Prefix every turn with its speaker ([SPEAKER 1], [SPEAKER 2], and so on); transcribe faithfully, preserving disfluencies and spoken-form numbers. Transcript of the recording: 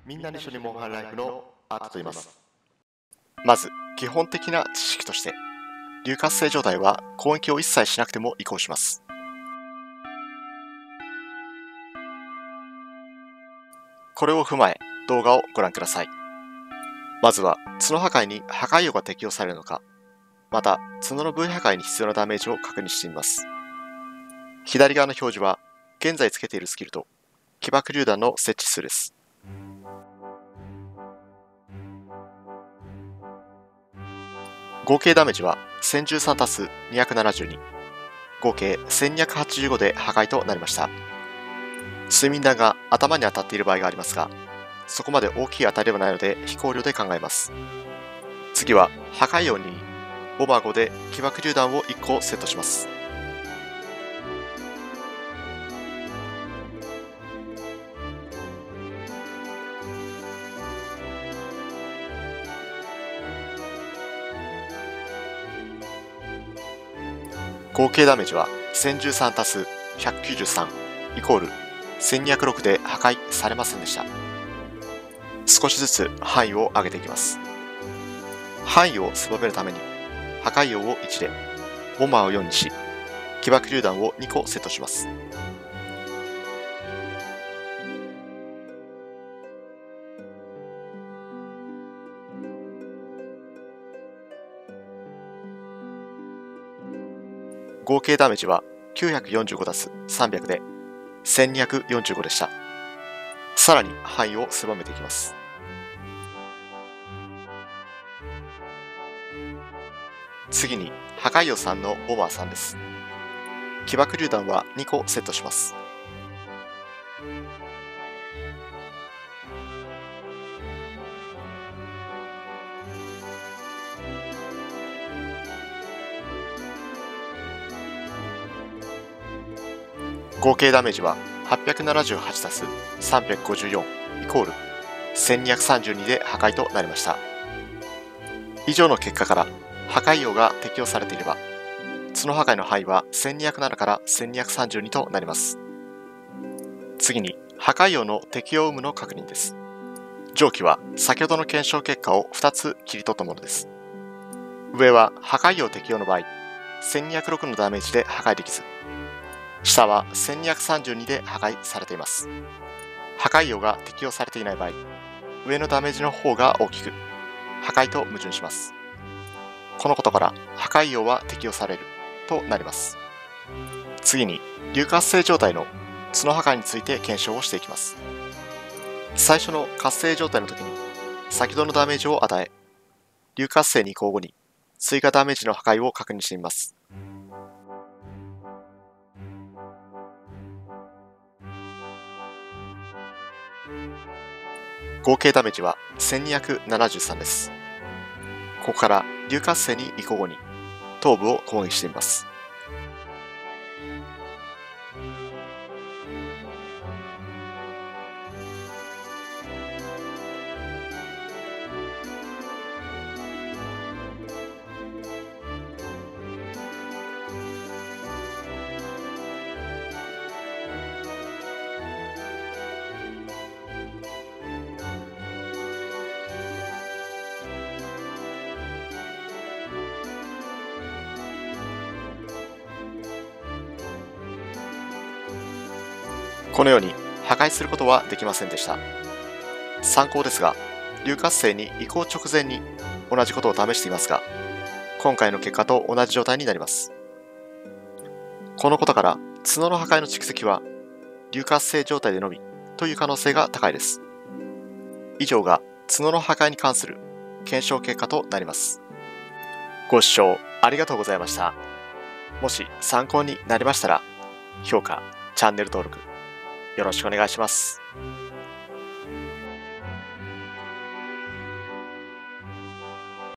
[SPEAKER 1] みんなで一緒にモンハンライフのアートと言います。まず基本的な知識として、流活性状態は攻撃を一切しなくても移行します。これを踏まえ動画をご覧ください。まずは角破壊に破壊王が適用されるのか、また角の部位破壊に必要なダメージを確認してみます。左側の表示は現在つけているスキルと起爆榴弾の設置数です。合計ダメージはせんじゅうさん足すにひゃくななじゅうに、合計せんにひゃくはちじゅうごで破壊となりました。睡眠弾が頭に当たっている場合がありますが、そこまで大きい当たりではないので非考慮で考えます。次は破壊王にボマーごで起爆榴弾をいっこセットします。合計ダメージはせんじゅうさん足すひゃくきゅうじゅうさんイコールせんにひゃくろくで破壊されませんでした。少しずつ範囲を上げていきます。範囲を狭めるために破壊王をいちで、ボマーをよんにし、起爆榴弾をにこセットします。合計ダメージはきゅうひゃくよんじゅうご足すさんびゃくでせんにひゃくよんじゅうごでした。さらに範囲を狭めていきます。次に破壊王さんのボマーさんです。起爆榴弾はにこセットします。合計ダメージははっぴゃくななじゅうはち足すさんびゃくごじゅうよんイコールせんにひゃくさんじゅうにで破壊となりました。以上の結果から破壊王が適用されていれば、角破壊の範囲はせんにひゃくななからせんにひゃくさんじゅうにとなります。次に破壊王の適用有無の確認です。上記は先ほどの検証結果をふたつ切り取ったものです。上は破壊王適用の場合、せんにひゃくろくのダメージで破壊できず、下はせんにひゃくさんじゅうにで破壊されています。破壊王が適用されていない場合、上のダメージの方が大きく、破壊と矛盾します。このことから破壊王は適用されるとなります。次に流活性状態の角破壊について検証をしていきます。最初の活性状態の時に先ほどのダメージを与え、流活性に移行後に追加ダメージの破壊を確認してみます。合計ダメージはせんにひゃくななじゅうさんです。ここから流活性に移行後に頭部を攻撃してみます。このように破壊することはできませんでした。参考ですが、流活性に移行直前に同じことを試していますが、今回の結果と同じ状態になります。このことから角の破壊の蓄積は流活性状態でのみという可能性が高いです。以上が角の破壊に関する検証結果となります。ご視聴ありがとうございました。もし参考になりましたら、評価、チャンネル登録よろしくお願いします。